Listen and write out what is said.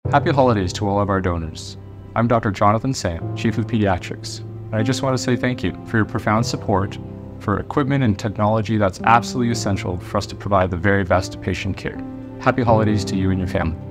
Happy holidays to all of our donors. I'm Dr. Jonathan Sam, Chief of Pediatrics, and I just want to say thank you for your profound support for equipment and technology that's absolutely essential for us to provide the very best patient care. Happy holidays to you and your family.